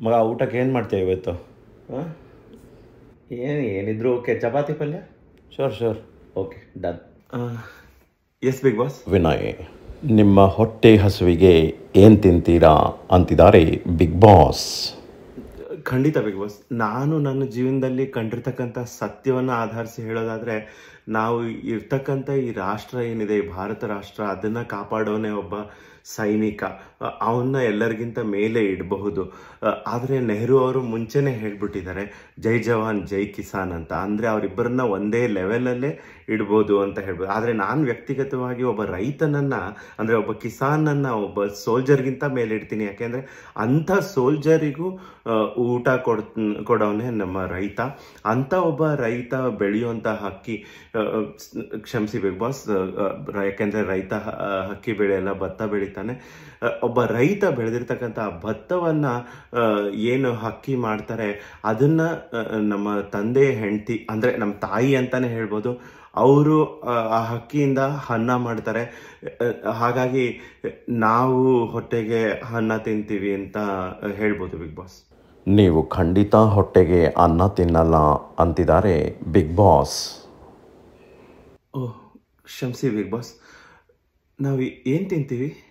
ಮಗ ಊಟಕ್ಕೆ ಏನು ಮಾಡ್ತೀಯ ಇವತ್ತು? ಹಾಂ, ಏನಿದ್ರು ಓಕೆ. ಚಪಾತಿ ಪಲ್ಯ? Sure okay, done. Yes Bigg Boss. Vinay, ನಿಮ್ಮ ಹೊಟ್ಟೆ ಹಸುವಿಗೆ ಏನು ತಿಂತೀರಾ ಅಂತಿದ್ದಾರೆ ಬಿಗ್ ಬಾಸ್. ಖಂಡಿತ ಬಿಗ್ ಬಾಸ್. ನಾನು ನನ್ನ ಜೀವನದಲ್ಲಿ ಕಂಡಿರ್ತಕ್ಕಂಥ ಸತ್ಯವನ್ನು ಆಧರಿಸಿ ಹೇಳೋದಾದರೆ, ನಾವು ಇರ್ತಕ್ಕಂಥ ಈ ರಾಷ್ಟ್ರ ಏನಿದೆ, ಈ ಭಾರತ ರಾಷ್ಟ್ರ, ಅದನ್ನು ಕಾಪಾಡೋನೇ ಒಬ್ಬ ಸೈನಿಕ. ಅವನ್ನ ಎಲ್ಲರಿಗಿಂತ ಮೇಲೆ ಇಡಬಹುದು. ಆದರೆ ನೆಹರು ಅವರು ಮುಂಚೆನೇ ಹೇಳ್ಬಿಟ್ಟಿದ್ದಾರೆ, ಜೈ ಜವಾನ್ ಜೈ ಕಿಸಾನ್ ಅಂತ. ಅಂದರೆ ಅವರಿಬ್ಬರನ್ನ ಒಂದೇ ಲೆವೆಲಲ್ಲೇ ಇಡ್ಬೋದು ಅಂತ ಹೇಳ್ಬೋದು. ಆದರೆ ನಾನು ವ್ಯಕ್ತಿಗತವಾಗಿ ಒಬ್ಬ ರೈತನನ್ನು, ಅಂದರೆ ಒಬ್ಬ ಕಿಸಾನನ್ನು ಒಬ್ಬ ಸೋಲ್ಜರ್ಗಿಂತ ಮೇಲೆ ಇಡ್ತೀನಿ. ಯಾಕೆಂದರೆ ಅಂಥ ಸೋಲ್ಜರಿಗೂ ಊಟ ಕೊಡೋನೇ ನಮ್ಮ ರೈತ. ಅಂಥ ಒಬ್ಬ ರೈತ ಬೆಳೆಯುವಂಥ ಹಕ್ಕಿ, ಕ್ಷಮಿಸಿ ಬಿಗ್ ಬಾಸ್, ಯಾಕೆಂದರೆ ರೈತ ಹಕ್ಕಿ ಬೆಳೆಯಲ್ಲ, ಭತ್ತ ಬೆಳಿತಾನೆ. ಒಬ್ಬ ರೈತ ಬೆಳೆದಿರ್ತಕ್ಕಂಥ ಭತ್ತವನ್ನು ಏನು ಹಕ್ಕಿ ಮಾಡ್ತಾರೆ, ಅದನ್ನು ನಮ್ಮ ತಂದೆ ಹೆಂಡತಿ, ಅಂದರೆ ನಮ್ಮ ತಾಯಿ ಅಂತಲೇ ಹೇಳ್ಬೋದು, ಅವರು ಆ ಹಕ್ಕಿಯಿಂದ ಅನ್ನ ಮಾಡ್ತಾರೆ. ಹಾಗಾಗಿ ನಾವು ಹೊಟ್ಟೆಗೆ ಅನ್ನ ತಿಂತೀವಿ ಅಂತ ಹೇಳ್ಬೋದು ಬಿಗ್ ಬಾಸ್. ನೀವು ಖಂಡಿತ ಹೊಟ್ಟೆಗೆ ಅನ್ನ ತಿನ್ನಲ್ಲ ಅಂತಿದ್ದಾರೆ ಬಿಗ್ ಬಾಸ್. ಓಹ್, ಕ್ಷಮಿಸಿ ಬಿಗ್ ಬಾಸ್, ನಾವು ಏನು ತಿಂತೀವಿ?